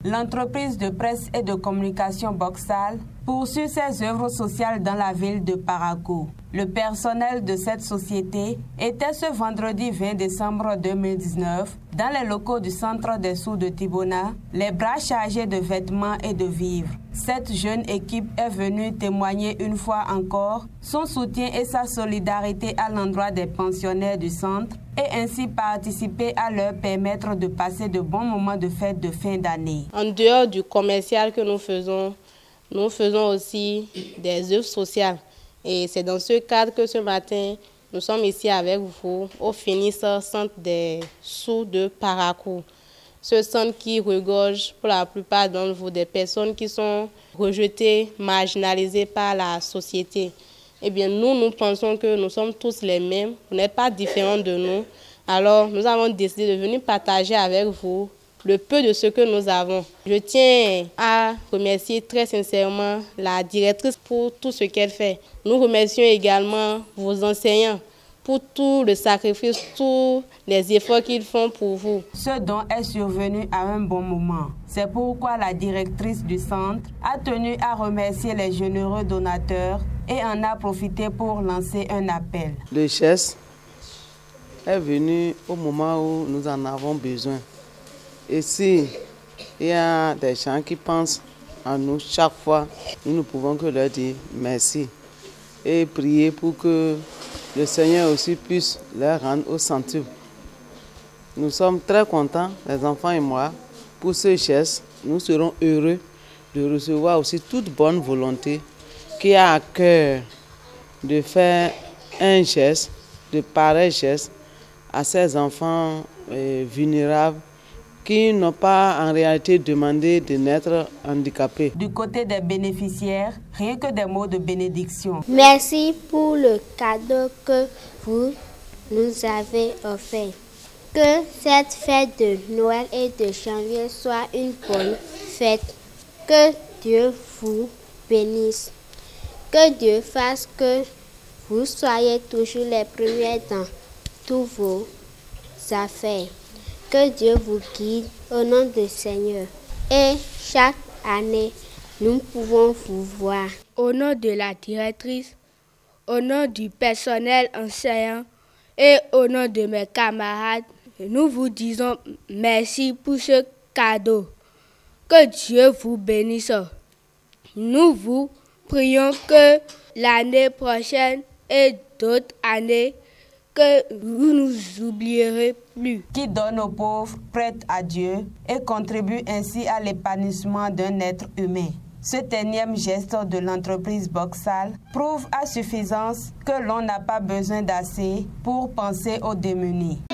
L'entreprise de presse et de communication Boxal poursuit ses œuvres sociales dans la ville de Parakou. Le personnel de cette société était ce vendredi 20 décembre 2019 dans les locaux du centre des Sous de Tibona, les bras chargés de vêtements et de vivres. Cette jeune équipe est venue témoigner une fois encore son soutien et sa solidarité à l'endroit des pensionnaires du centre et ainsi participer à leur permettre de passer de bons moments de fête de fin d'année. En dehors du commercial que nous faisons aussi des œuvres sociales. Et c'est dans ce cadre que ce matin, nous sommes ici avec vous au finisseur centre des Sous de Parakou. Ce centre qui regorge pour la plupart d'entre vous des personnes qui sont rejetées, marginalisées par la société. Eh bien, nous pensons que nous sommes tous les mêmes, vous n'êtes pas différents de nous. Alors, nous avons décidé de venir partager avec vous le peu de ce que nous avons. Je tiens à remercier très sincèrement la directrice pour tout ce qu'elle fait. Nous remercions également vos enseignants pour tout le sacrifice, tous les efforts qu'ils font pour vous. Ce don est survenu à un bon moment. C'est pourquoi la directrice du centre a tenu à remercier les généreux donateurs et en a profité pour lancer un appel. Le geste est venu au moment où nous en avons besoin. Et si il y a des gens qui pensent à nous chaque fois, nous ne pouvons que leur dire merci et prier pour que le Seigneur aussi puisse leur rendre au centuple. Nous sommes très contents, les enfants et moi, pour ce geste. Nous serons heureux de recevoir aussi toute bonne volonté qui a à cœur de faire un geste, de pareil geste à ces enfants vulnérables qui n'ont pas en réalité demandé de naître handicapés. Du côté des bénéficiaires, rien que des mots de bénédiction. Merci pour le cadeau que vous nous avez offert. Que cette fête de Noël et de janvier soit une bonne fête. Que Dieu vous bénisse. Que Dieu fasse que vous soyez toujours les premiers dans tous vos affaires. Que Dieu vous guide au nom du Seigneur. Et chaque année, nous pouvons vous voir. Au nom de la directrice, au nom du personnel enseignant et au nom de mes camarades, nous vous disons merci pour ce cadeau. Que Dieu vous bénisse. Nous vous prions que l'année prochaine et d'autres années, que vous ne nous oublierez plus. Qui donne aux pauvres, prête à Dieu et contribue ainsi à l'épanouissement d'un être humain. Cet énième geste de l'entreprise Boxal prouve à suffisance que l'on n'a pas besoin d'assez pour penser aux démunis.